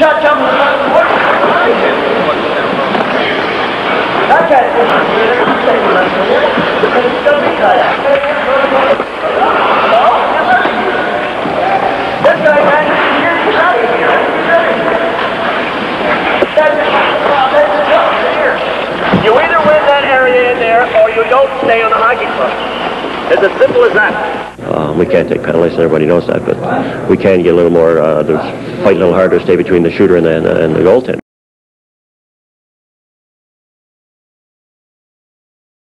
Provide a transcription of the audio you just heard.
shot jumping the front of the board. That guy's going to be cut out. This guy, man, he's out of here. You either win that area in there, or you don't stay on the hockey club. It's as simple as that. We can't take penalties, and everybody knows that, but we can get a little more, fight a little harder, stay between the shooter and the goaltender.